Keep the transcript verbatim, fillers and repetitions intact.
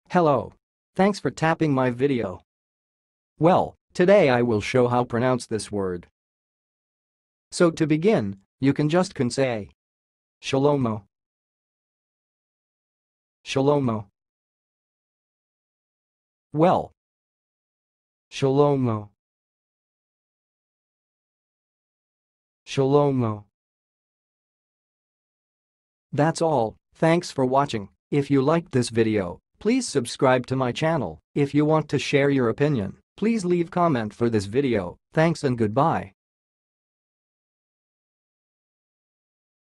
Hello. Thanks for tapping my video. Well, today I will show how pronounce this word. So to begin, you can just can say Sholomo. Sholomo. Well. Sholomo. Sholomo. That's all. Thanks for watching. If you liked this video, please subscribe to my channel. If you want to share your opinion, please leave comment for this video. Thanks and goodbye.